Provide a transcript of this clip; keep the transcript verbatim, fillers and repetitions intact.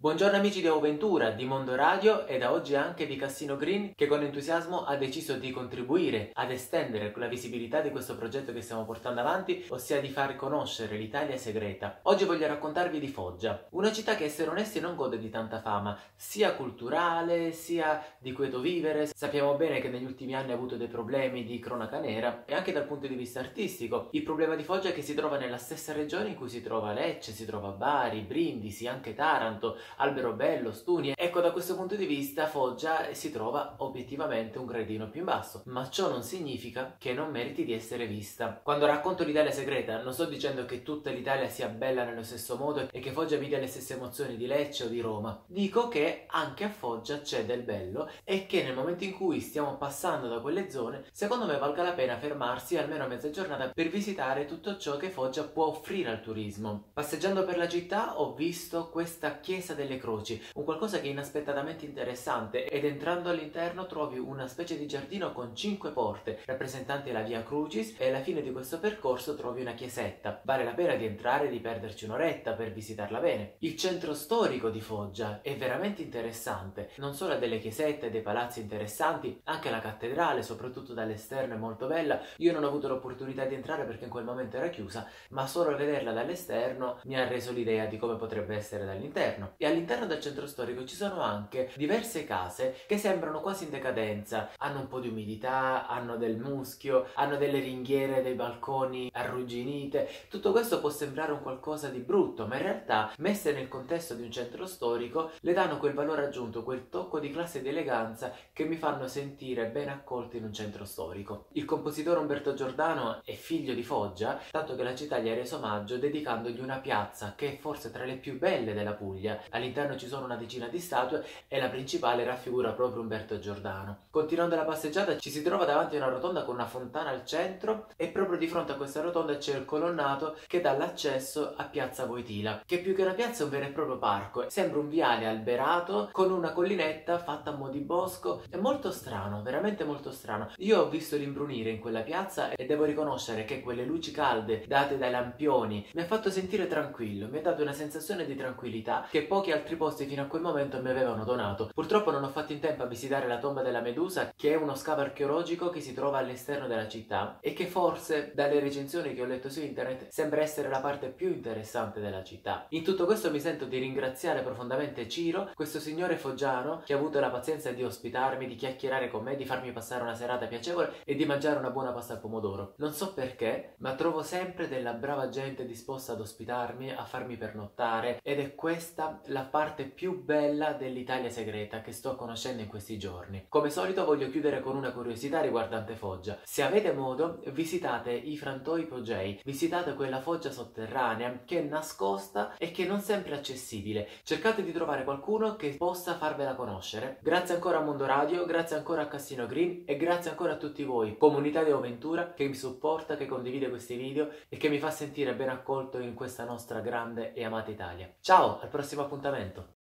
Buongiorno amici di Auventura, di Mondo Radio e da oggi anche di Cassino Green, che con entusiasmo ha deciso di contribuire ad estendere la visibilità di questo progetto che stiamo portando avanti, ossia di far conoscere l'Italia segreta. Oggi voglio raccontarvi di Foggia, una città che, essere onesti, non gode di tanta fama, sia culturale sia di quieto vivere. Sappiamo bene che negli ultimi anni ha avuto dei problemi di cronaca nera e anche dal punto di vista artistico. Il problema di Foggia è che si trova nella stessa regione in cui si trova Lecce, si trova Bari, Brindisi, anche Taranto, Alberobello, Stuni. Ecco, da questo punto di vista Foggia si trova obiettivamente un gradino più in basso, ma ciò non significa che non meriti di essere vista. Quando racconto l'Italia segreta non sto dicendo che tutta l'Italia sia bella nello stesso modo e che Foggia vive le stesse emozioni di Lecce o di Roma. Dico che anche a Foggia c'è del bello e che nel momento in cui stiamo passando da quelle zone, secondo me valga la pena fermarsi almeno mezza giornata per visitare tutto ciò che Foggia può offrire al turismo. Passeggiando per la città ho visto questa chiesa delle Croci, un qualcosa che è inaspettatamente interessante, ed entrando all'interno trovi una specie di giardino con cinque porte rappresentanti la Via Crucis e alla fine di questo percorso trovi una chiesetta. Vale la pena di entrare e di perderci un'oretta per visitarla bene. Il centro storico di Foggia è veramente interessante, non solo ha delle chiesette e dei palazzi interessanti, anche la cattedrale, soprattutto dall'esterno, è molto bella. Io non ho avuto l'opportunità di entrare perché in quel momento era chiusa, ma solo vederla dall'esterno mi ha reso l'idea di come potrebbe essere dall'interno. E all'interno del centro storico ci sono anche diverse case che sembrano quasi in decadenza, hanno un po' di umidità, hanno del muschio, hanno delle ringhiere, dei balconi arrugginite. Tutto questo può sembrare un qualcosa di brutto, ma in realtà, messe nel contesto di un centro storico, le danno quel valore aggiunto, quel tocco di classe e di eleganza che mi fanno sentire ben accolto in un centro storico. Il compositore Umberto Giordano è figlio di Foggia, tanto che la città gli ha reso omaggio dedicandogli una piazza che è forse tra le più belle della Puglia. All'interno ci sono una decina di statue e la principale raffigura proprio Umberto Giordano. Continuando la passeggiata ci si trova davanti a una rotonda con una fontana al centro e proprio di fronte a questa rotonda c'è il colonnato che dà l'accesso a Piazza Voitila, che più che una piazza è un vero e proprio parco. Sembra un viale alberato con una collinetta fatta a mo' di bosco. È molto strano, veramente molto strano. Io ho visto l'imbrunire in quella piazza e devo riconoscere che quelle luci calde date dai lampioni mi ha fatto sentire tranquillo, mi ha dato una sensazione di tranquillità che pochi altri posti fino a quel momento mi avevano donato. Purtroppo non ho fatto in tempo a visitare la tomba della Medusa, che è uno scavo archeologico che si trova all'esterno della città e che forse, dalle recensioni che ho letto su internet, sembra essere la parte più interessante della città. In tutto questo mi sento di ringraziare profondamente Ciro, questo signore foggiano che ha avuto la pazienza di ospitarmi, di chiacchierare con me, di farmi passare una serata piacevole e di mangiare una buona pasta al pomodoro. Non so perché, ma trovo sempre della brava gente disposta ad ospitarmi, a farmi pernottare, ed è questa la parte più bella dell'Italia segreta che sto conoscendo in questi giorni. Come solito voglio chiudere con una curiosità riguardante Foggia. Se avete modo, visitate i Frantoi Pogei, visitate quella Foggia sotterranea che è nascosta e che non sempre è accessibile. Cercate di trovare qualcuno che possa farvela conoscere. Grazie ancora a Mondo Radio, grazie ancora a Cassino Green e grazie ancora a tutti voi, comunità di Auventura, che mi supporta, che condivide questi video e che mi fa sentire ben accolto in questa nostra grande e amata Italia. Ciao, al prossimo appuntamento!